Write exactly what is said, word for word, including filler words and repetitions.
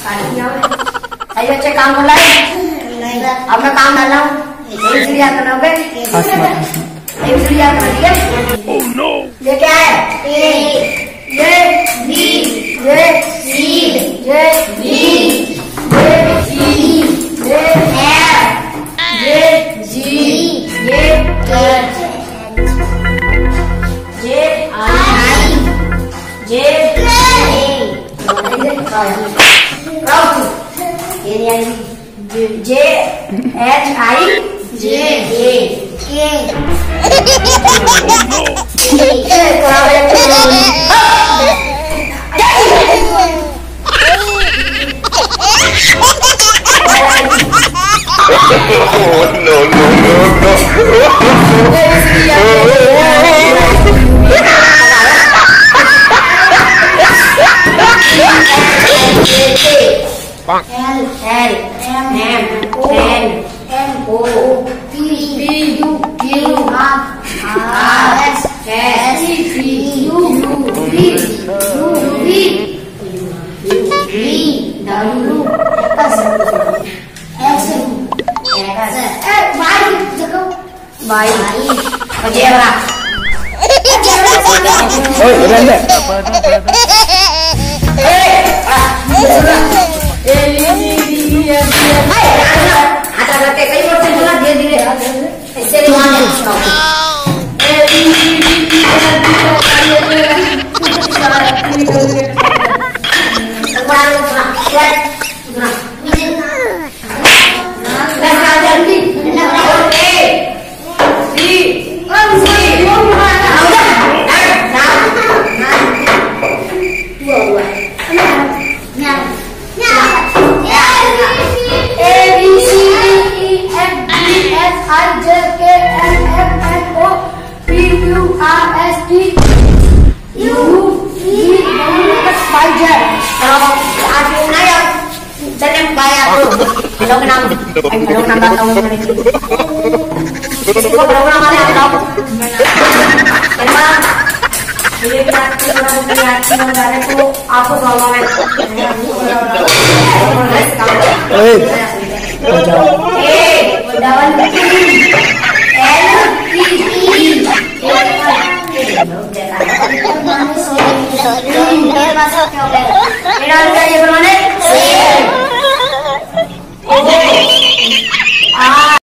सही बच्चे काम कर रहा है। अब मैं काम कर रहा हूँ। एक सीढ़ी याद करना होगा। एक सीढ़ी याद करना है। Oh no. ये क्या है? ए, ये बी, ये सी, ये डी, ये सी, ये एफ, ये जी, ये एच, ये आई, ये J H I J A no no no L L M M N N O P P U Q R R S S T U V W X X Y Y Oh, rende. Hello ke nama? Hello nambah tahun ini. Kau berapa lama ni aku? Memang ini berarti orang lihat negara itu aku selalu main. Eh, eh, dawan.